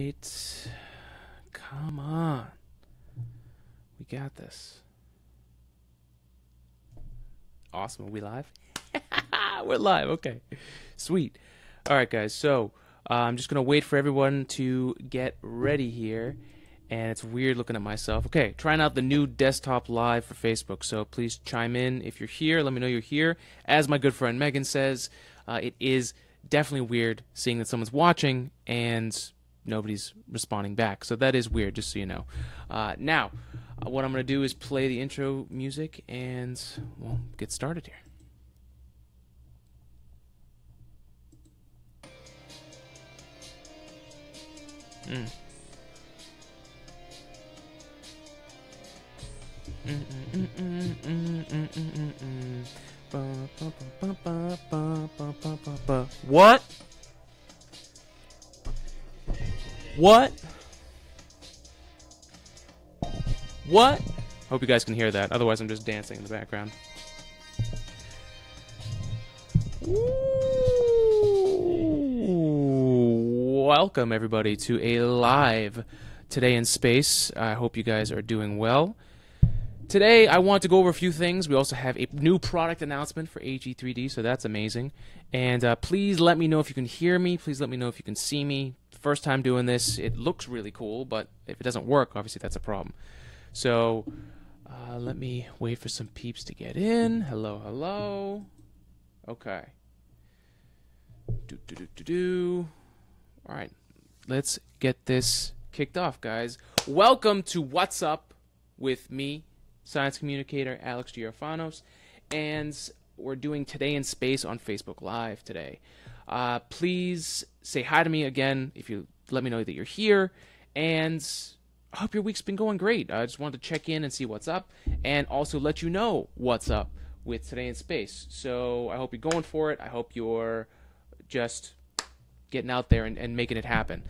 right. Come on. We got this. Awesome. Are we live? We're live. Okay. Sweet. All right, guys. So I'm just going to wait for everyone to get ready here. And it's weird looking at myself. Okay, trying out the new desktop live for Facebook. So please chime in if you're here. Let me know you're here. As my good friend Megan says, it is definitely weird seeing that someone's watching and nobody's responding back. So that is weird, just so you know. Now, what I'm going to do is play the intro music and we'll get started here. What? What? What? Hope you guys can hear that. Otherwise, I'm just dancing in the background. Ooh. Welcome, everybody, to a live Today in Space. I hope you guys are doing well. Today, I want to go over a few things. We also have a new product announcement for AG3D, so that's amazing. And please let me know if you can hear me. Please let me know if you can see me. First time doing this, it looks really cool, but if it doesn't work, obviously that's a problem. So let me wait for some peeps to get in. Hello, hello. Okay. All right, let's get this kicked off, guys. Welcome to What's Up with me, science communicator Alex G. Orphanos, and we're doing Today in Space on Facebook Live today. Please say hi to me again if you let me know that you're here, and I hope your week's been going great. I just wanted to check in and see what's up, and also let you know what's up with Today in Space. So I hope you're going for it. I hope you're just getting out there and making it happen.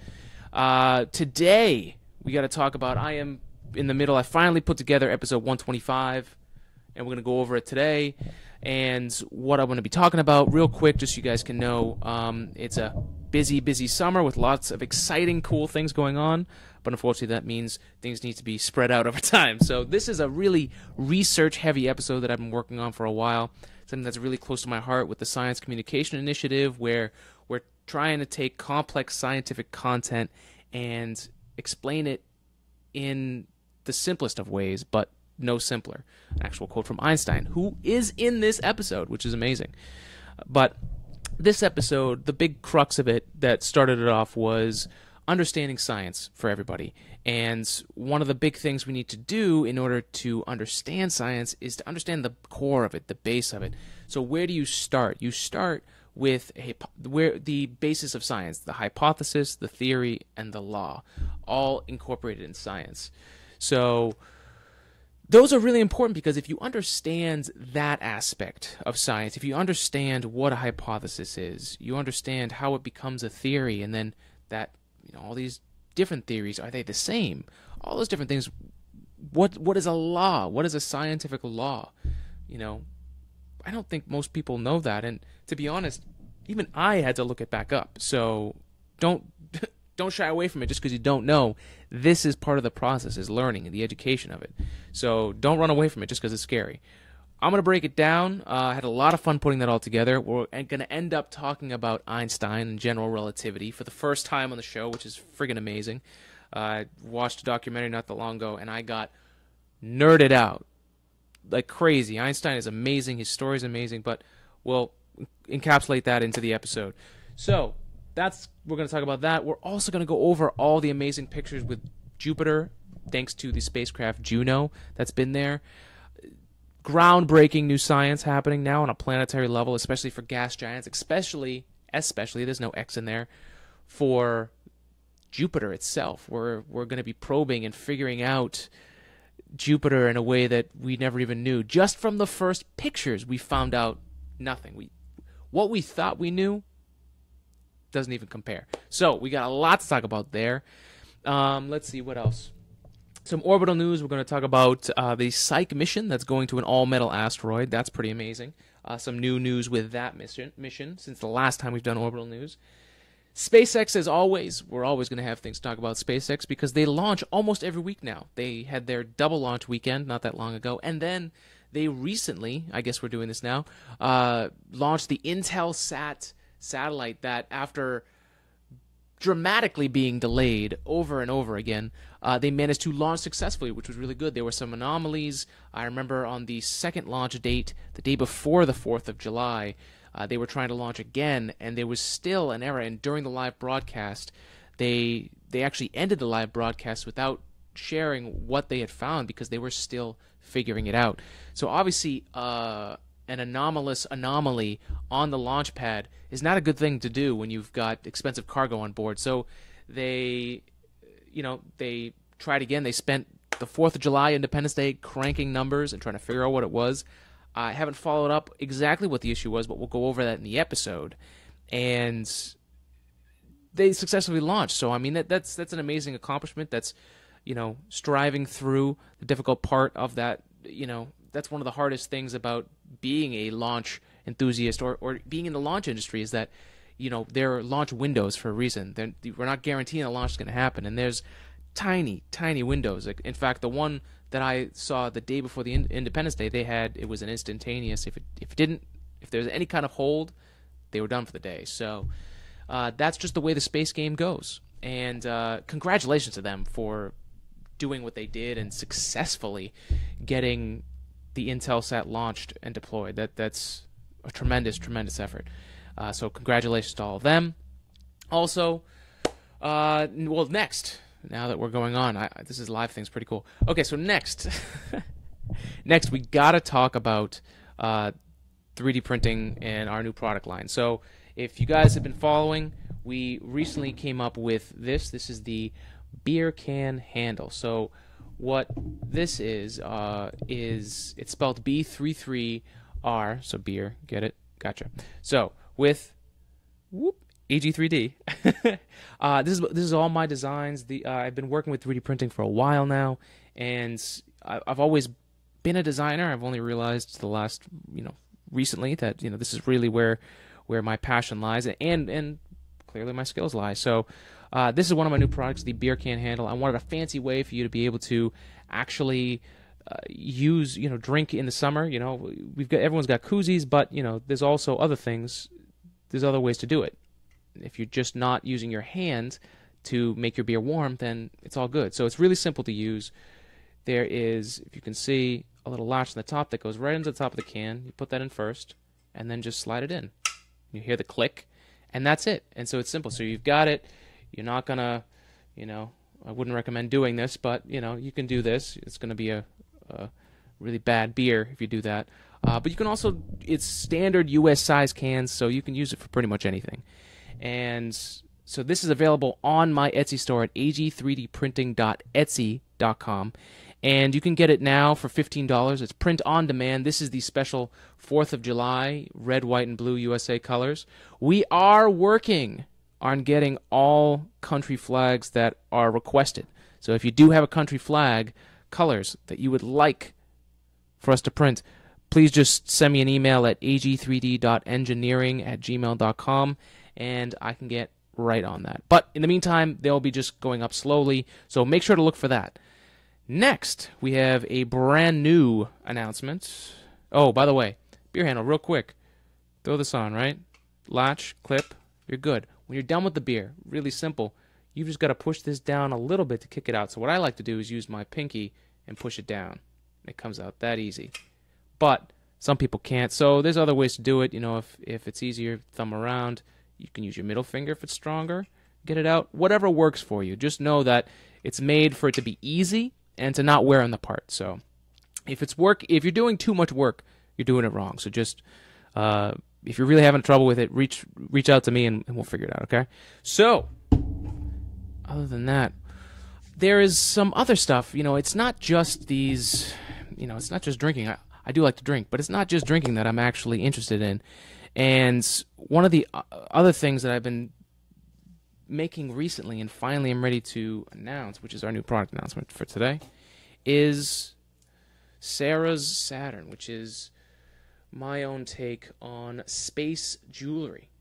Today, we got to talk about, I am in the middle. I finally put together episode 125, and we're going to go over it today. And what I'm going to be talking about real quick, just so you guys can know, it's a busy summer with lots of exciting, cool things going on. But unfortunately, that means things need to be spread out over time. So this is a really research-heavy episode that I've been working on for a while. Something that's really close to my heart with the Science Communication Initiative, where we're trying to take complex scientific content and explain it in the simplest of ways, but no simpler. An actual quote from Einstein, who is in this episode, which is amazing. But this episode, the big crux of it that started it off was understanding science for everybody. And one of the big things we need to do in order to understand science is to understand the core of it, the base of it. So where do you start? You start with where the basis of science, the hypothesis, the theory, and the law, all incorporated in science. So those are really important because if you understand that aspect of science, if you understand what a hypothesis is, you understand how it becomes a theory, and then that, all these different theories, are they the same? All those different things. What is a law? What is a scientific law? I don't think most people know that, and to be honest, even I had to look it back up. So don't shy away from it just because you don't know. This is part of the process, is learning and the education of it. So don't run away from it just because it's scary. I'm going to break it down. I had a lot of fun putting that all together. We're going to end up talking about Einstein and general relativity for the first time on the show, which is friggin' amazing. I watched a documentary not that long ago, and I got nerded out like crazy. Einstein is amazing. His story is amazing, but we'll encapsulate that into the episode. So we're going to talk about that. We're also going to go over all the amazing pictures with Jupiter, thanks to the spacecraft Juno that's been there. Groundbreaking new science happening now on a planetary level, especially for gas giants, especially, there's no X in there, for Jupiter itself. We're going to be probing and figuring out Jupiter in a way that we never even knew. Just from the first pictures, we found out nothing. What we thought we knew doesn't even compare. So we got a lot to talk about there. Let's see, what else? Some orbital news. We're going to talk about the Psyche mission that's going to an all-metal asteroid. That's pretty amazing. Some new news with that mission since the last time we've done orbital news. SpaceX, as always, we're always going to have things to talk about SpaceX because they launch almost every week now. They had their double launch weekend not that long ago, and then they recently, I guess we're doing this now, launched the Intelsat satellite that, after dramatically being delayed over and over again, they managed to launch successfully, which was really good. There were some anomalies. I remember on the second launch date, the day before the 4th of July, they were trying to launch again, and there was still an error. And during the live broadcast, they actually ended the live broadcast without sharing what they had found because they were still figuring it out. So obviously, an anomalous anomaly on the launch pad is not a good thing to do when you've got expensive cargo on board. So they tried again. They spent the 4th of July, Independence Day, cranking numbers and trying to figure out what it was. I haven't followed up exactly what the issue was, but we'll go over that in the episode. And they successfully launched. So, I mean, that's an amazing accomplishment. That's, striving through the difficult part of that. That's one of the hardest things about being a launch enthusiast or being in the launch industry is that, there are launch windows for a reason. We're not guaranteeing a launch is going to happen. And there's tiny, tiny windows. Like, in fact, the one that I saw the day before the Independence Day, it was an instantaneous. If there's any kind of hold, they were done for the day. So that's just the way the space game goes. And congratulations to them for doing what they did and successfully getting the Intelsat launched and deployed. That's a tremendous, tremendous effort. So congratulations to all of them. Also, next. Now that we're going on, this is live thing's pretty cool. Okay, so next, we gotta talk about 3D printing and our new product line. So if you guys have been following, we recently came up with this. This is the beer can handle. So what this is it's spelled B33R. So beer, get it? Gotcha. So with AG3D. This is all my designs. I've been working with 3D printing for a while now, and I've always been a designer. I've only realized the last, recently that this is really where my passion lies, and clearly my skills lie. So this is one of my new products, the beer can handle. I wanted a fancy way for you to be able to actually use, drink in the summer. Everyone's got koozies, but there's also other things. There's other ways to do it. If you're just not using your hand to make your beer warm, then it's all good. So it's really simple to use. There is, if you can see, a little latch on the top that goes right into the top of the can. You put that in first, and then just slide it in. You hear the click, and that's it. And so it's simple. So you've got it. You're not going to, I wouldn't recommend doing this, but, you can do this. It's going to be a really bad beer if you do that. But you can also, it's standard US size cans, so you can use it for pretty much anything. And so this is available on my Etsy store at ag3dprinting.etsy.com. And you can get it now for $15. It's print on demand. This is the special 4th of July red, white, and blue USA colors. We are working on getting all country flags that are requested. So if you do have a country flag colors that you would like for us to print, please just send me an email at ag3d.engineering@gmail.com. and I can get right on that. But in the meantime, they'll be just going up slowly, so make sure to look for that. Next, we have a brand new announcement. Oh, by the way, beer handle, real quick. Throw this on, right? Latch, clip, you're good. When you're done with the beer, really simple, you've just got to push this down a little bit to kick it out. So what I like to do is use my pinky and push it down. It comes out that easy. But some people can't, so there's other ways to do it. If it's easier, thumb around. You can use your middle finger if it's stronger. Get it out. Whatever works for you. Just know that it's made for it to be easy and to not wear on the part. So if you're doing too much work, you're doing it wrong. So just if you're really having trouble with it, reach out to me and we'll figure it out. Okay. So other than that, there is some other stuff. It's not just these. It's not just drinking. I do like to drink, but it's not just drinking that I'm actually interested in. And one of the other things that I've been making recently and finally I'm ready to announce, which is our new product announcement for today, is Sara's Saturn, which is my own take on space jewelry.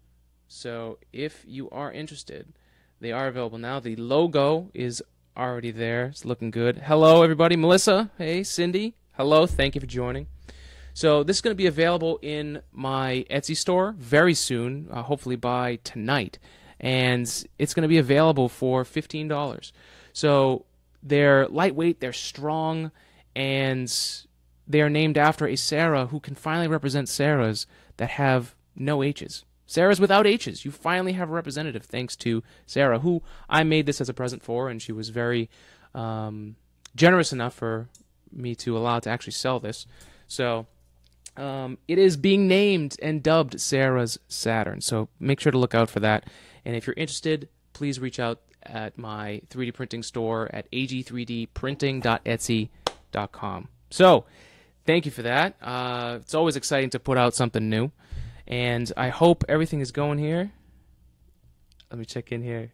So if you are interested, they are available now. The logo is already there. It's looking good. Hello, everybody. Melissa. Hey, Cindy. Hello. Thank you for joining. So this is going to be available in my Etsy store very soon, hopefully by tonight. And it's going to be available for $15. So they're lightweight, they're strong, and they are named after a Sara who can finally represent Saras that have no H's. Saras without H's. You finally have a representative thanks to Sara, who I made this as a present for, and she was very generous enough for me to allow to actually sell this. So it is being named and dubbed Sara's Saturn. So make sure to look out for that. And if you're interested, please reach out at my 3D printing store at AG3D Printing.etsy.com. So thank you for that. It's always exciting to put out something new. And I hope everything is going here. Let me check in here.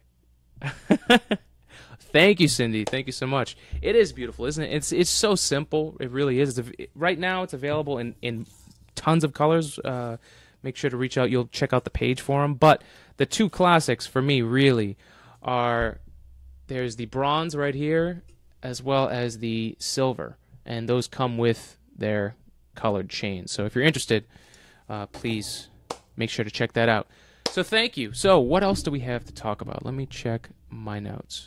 Thank you, Cindy. Thank you so much. It is beautiful, isn't it? It's so simple. It really is. Right now, it's available in tons of colors. Make sure to reach out. You'll check out the page for them. But the two classics for me really are, there's the bronze right here as well as the silver. And those come with their colored chains. So if you're interested, please make sure to check that out. So thank you. So what else do we have to talk about? Let me check my notes.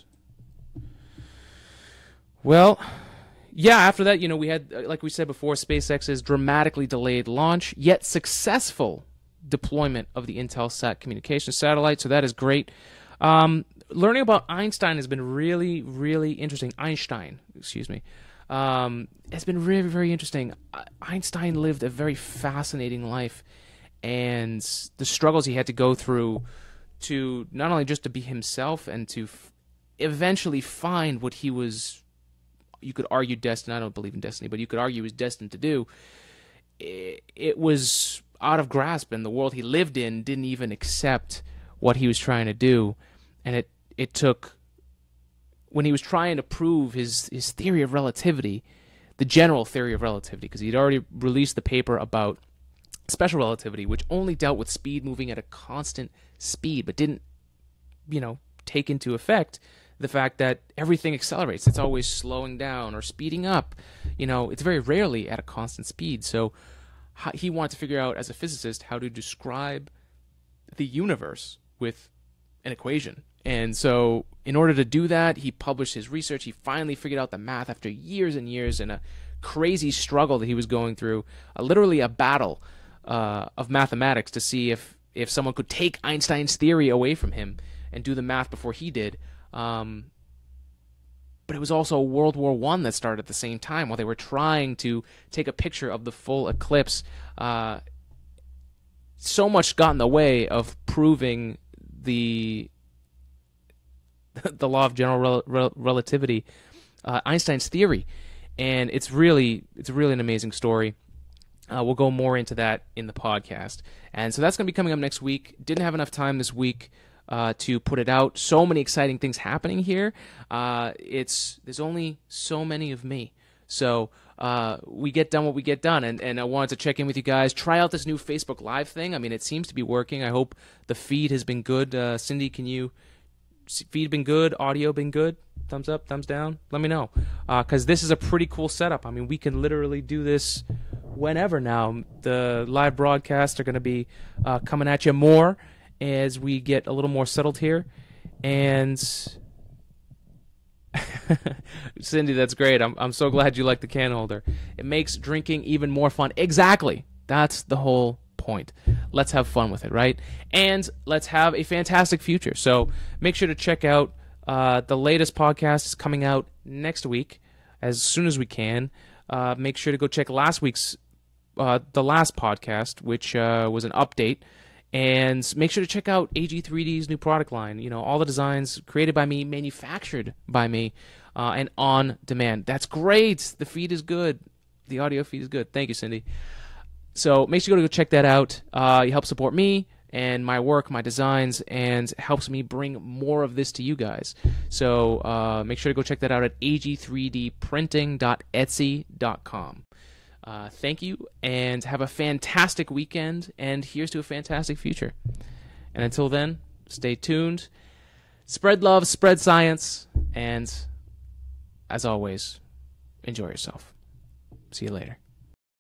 Well, yeah, after that, you know, we had, like we said before, SpaceX's dramatically delayed launch, yet successful deployment of the Intelsat communication satellite, so that is great. Learning about Einstein has been really, really interesting. Einstein, excuse me. Has been really, very interesting. Einstein lived a very fascinating life, and the struggles he had to go through to not only just to be himself and to eventually find what he was, you could argue destined, I don't believe in destiny, but you could argue he was destined to do. It was out of grasp, and the world he lived in didn't even accept what he was trying to do. And it took, when he was trying to prove his theory of relativity, the general theory of relativity, because he'd already released the paper about special relativity, which only dealt with speed moving at a constant speed, but didn't, you know, take into effect the fact that everything accelerates. It's always slowing down or speeding up. You know, it's very rarely at a constant speed. So he wanted to figure out, as a physicist, how to describe the universe with an equation. And so in order to do that, he published his research. He finally figured out the math after years and years and a crazy struggle that he was going through, literally a battle of mathematics to see if someone could take Einstein's theory away from him and do the math before he did. But it was also World War I that started at the same time while they were trying to take a picture of the full eclipse. So much got in the way of proving the law of general relativity, Einstein's theory, and it's really an amazing story. We'll go more into that in the podcast, and so that's going to be coming up next week. Didn't have enough time this week to put it out. So many exciting things happening here. There's only so many of me, so we get done what we get done, and I wanted to check in with you guys. Try out this new Facebook Live thing. I mean, it seems to be working. I hope the feed has been good. Cindy, can you? Feed been good? Audio been good? Thumbs up, thumbs down? Let me know, because this is a pretty cool setup. I mean, we can literally do this whenever now. The live broadcasts are going to be coming at you more as we get a little more settled here. And Cindy, that's great. I'm so glad you like the can holder. It makes drinking even more fun. Exactly. That's the whole point. Let's have fun with it, right? And let's have a fantastic future. So make sure to check out the latest podcast is coming out next week as soon as we can. Make sure to go check last week's the last podcast, which was an update. And make sure to check out AG3D's new product line. You know, all the designs created by me, manufactured by me, and on demand. That's great. The feed is good. The audio feed is good. Thank you, Cindy. So make sure to go check that out. You help support me and my work, my designs, and helps me bring more of this to you guys. So make sure to go check that out at AG3DPrinting.etsy.com. Thank you, and have a fantastic weekend, and here's to a fantastic future. And until then, stay tuned. Spread love, spread science, and as always, enjoy yourself. See you later.